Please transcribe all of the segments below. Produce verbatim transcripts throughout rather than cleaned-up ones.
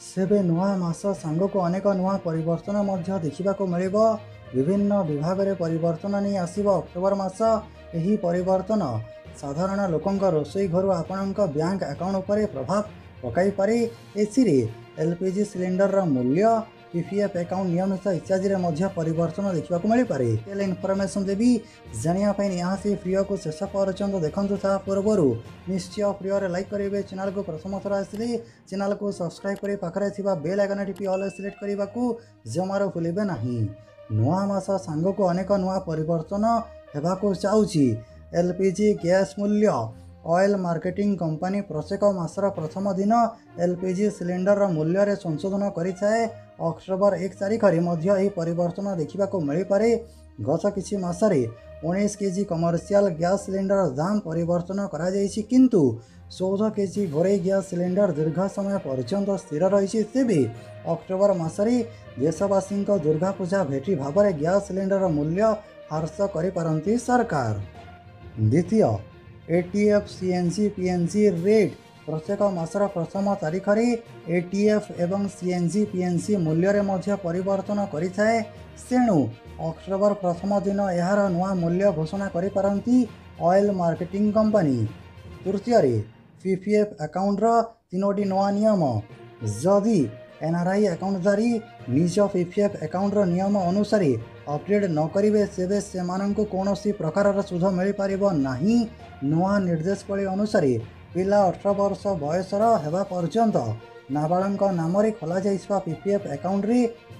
ସେବେ ନୂଆ ମାସ ସାଙ୍ଗକୁ ଅନେକ ନୂଆ ପରିବର୍ତ୍ତନ ମଧ୍ୟ ଦେଖିବାକୁ ମିଳିବ। ବିଭିନ୍ନ ବିଭାଗରେ ପରିବର୍ତ୍ତନ ନେଇ ଆସିବ ଅକ୍ଟୋବର ମାସ। ଏହି ପରିବର୍ତ୍ତନ ସାଧାରଣ ଲୋକଙ୍କ ରୋଷେଇ ଘରୁ ଆପଣଙ୍କ ବ୍ୟାଙ୍କ ଆକାଉଣ୍ଟ ଉପରେ ପ୍ରଭାବ ପକାଇପାରେ। ଏଥିରେ ଏଲ୍ପିଜି ସିଲିଣ୍ଡରର ମୂଲ୍ୟ, ପିପିଏଫ୍ ଆକାଉଣ୍ଟ ନିୟମିତ ଇତ୍ୟାଦିରେ ମଧ୍ୟ ପରିବର୍ତ୍ତନ ଦେଖିବାକୁ ମିଳିପାରେ। ହେଲେ ଇନଫର୍ମେସନ୍ ଦେବି, ଜାଣିବା ପାଇଁ ନିହାତି ଭିଡ଼ିଓକୁ ଶେଷ ପର୍ଯ୍ୟନ୍ତ ଦେଖନ୍ତୁ। ତା ପୂର୍ବରୁ ନିଶ୍ଚୟ ଭିଡ଼ିଓରେ ଲାଇକ୍ କରିବେ। ଚ୍ୟାନେଲକୁ ପ୍ରଥମ ଥର ଆସିଲେ ଚ୍ୟାନେଲକୁ ସବସ୍କ୍ରାଇବ୍ କରି ପାଖରେ ଥିବା ବେଲ୍ ଆଇକନ୍ ଟିପି ଅଲ୍ ସିଲେକ୍ଟ କରିବାକୁ ଜମାରୁ ଭୁଲିବେ ନାହିଁ। ନୂଆ ମାସ ସାଙ୍ଗକୁ ଅନେକ ନୂଆ ପରିବର୍ତ୍ତନ ହେବାକୁ ଯାଉଛି। ଏଲ୍ପିଜି ଗ୍ୟାସ୍ ମୂଲ୍ୟ। ଅଏଲ୍ ମାର୍କେଟିଂ କମ୍ପାନୀ ପ୍ରତ୍ୟେକ ମାସର ପ୍ରଥମ ଦିନ ଏଲ୍ପିଜି ସିଲିଣ୍ଡରର ମୂଲ୍ୟରେ ସଂଶୋଧନ କରିଥାଏ। ଅକ୍ଟୋବର ଏକ ତାରିଖରେ ମଧ୍ୟ ଏହି ପରିବର୍ତ୍ତନ ଦେଖିବାକୁ ମିଳିପାରେ। ଗତ କିଛି ମାସରେ ଉଣେଇଶ କେଜି କମର୍ସିଆଲ ଗ୍ୟାସ୍ ସିଲିଣ୍ଡର ଦାମ ପରିବର୍ତ୍ତନ କରାଯାଇଛି, କିନ୍ତୁ ଚଉଦ କେଜି ଘରୋଇ ଗ୍ୟାସ୍ ସିଲିଣ୍ଡର ଦୀର୍ଘ ସମୟ ପର୍ଯ୍ୟନ୍ତ ସ୍ଥିର ରହିଛି। ତେବେ ଅକ୍ଟୋବର ମାସରେ ଦେଶବାସୀଙ୍କ ଦୁର୍ଗାପୂଜା ଭେଟି ଭାବରେ ଗ୍ୟାସ୍ ସିଲିଣ୍ଡରର ମୂଲ୍ୟ ହ୍ରାସ କରିପାରନ୍ତି ସରକାର। ଦ୍ୱିତୀୟ, ଏଟିଏଫ୍ ସିଏନ୍ଜି ପିଏନ୍ଜି ରେଟ୍। ପ୍ରତ୍ୟେକ ମାସର ପ୍ରଥମ ତାରିଖରେ ଏଟିଏଫ୍ ଏବଂ ସିଏନ୍ଜି ପିଏନ୍ଜି ମୂଲ୍ୟରେ ମଧ୍ୟ ପରିବର୍ତ୍ତନ କରିଥାଏ। ତେଣୁ ଅକ୍ଟୋବର ପ୍ରଥମ ଦିନ ଏହାର ନୂଆ ମୂଲ୍ୟ ଘୋଷଣା କରିପାରନ୍ତି ଅଏଲ୍ ମାର୍କେଟିଂ କମ୍ପାନୀ। ତୃତୀୟରେ, ପିପିଏଫ୍ ଆକାଉଣ୍ଟର ତିନୋଟି ନୂଆ ନିୟମ। ଯଦି ଏନ୍ଆର୍ଆଇ ଆକାଉଣ୍ଟଧାରୀ ନିଜ ପିପିଏଫ୍ ଆକାଉଣ୍ଟର ନିୟମ ଅନୁସାରେ ଅପଡେଟ୍ ନ କରିବେ, ତେବେ ସେମାନଙ୍କୁ କୌଣସି ପ୍ରକାରର ସୁଧ ମିଳିପାରିବ ନାହିଁ। ନୂଆ ନିର୍ଦ୍ଦେଶାବଳୀ ଅନୁସାରେ ପିଲା ଅଠର ବର୍ଷ ବୟସର ହେବା ପର୍ଯ୍ୟନ୍ତ ନାବାଳଙ୍କ ନାମରେ ଖୋଲାଯାଇଥିବା ପିପିଏଫ୍ ଆକାଉଣ୍ଟରେ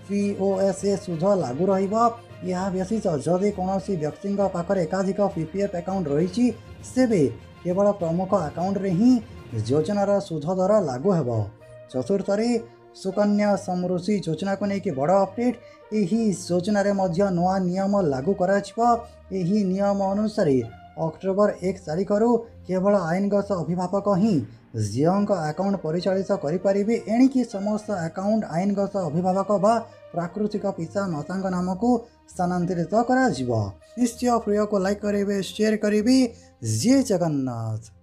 ପିଓଏସ୍ଏ ସୁଧ ଲାଗୁ ରହିବ। ଏହା ବ୍ୟତୀତ ଯଦି କୌଣସି ବ୍ୟକ୍ତିଙ୍କ ପାଖରେ ଏକାଧିକ ପିପିଏଫ୍ ଆକାଉଣ୍ଟ ରହିଛି, ତେବେ କେବଳ ପ୍ରମୁଖ ଆକାଉଣ୍ଟରେ ହିଁ ଯୋଜନାର ସୁଧ ଦର ଲାଗୁ ହେବ। ଚତୁର୍ଥରେ, ସୁକନ୍ୟା ସମୃଦ୍ଧି ଯୋଜନାକୁ ନେଇକି ବଡ଼ ଅପଡେଟ୍। ଏହି ଯୋଜନାରେ ମଧ୍ୟ ନୂଆ ନିୟମ ଲାଗୁ କରାଯିବ। ଏହି ନିୟମ ଅନୁସାରେ ଅକ୍ଟୋବର ଏକ ତାରିଖରୁ କେବଳ ଆଇନଗତ ଅଭିଭାବକ ହିଁ ଝିଅଙ୍କ ଆକାଉଣ୍ଟ ପରିଚାଳିତ କରିପାରିବେ। ଏଣିକି ସମସ୍ତ ଆକାଉଣ୍ଟ ଆଇନଗତ ଅଭିଭାବକ ବା ପ୍ରାକୃତିକ ପିତା ମାତାଙ୍କ ନାମକୁ ସ୍ଥାନାନ୍ତରିତ କରାଯିବ। ନିଶ୍ଚୟ ଭିଡ଼ିଓକୁ ଲାଇକ୍ କରିବେ, ସେୟାର କରିବେ। ଜୟ ଜଗନ୍ନାଥ।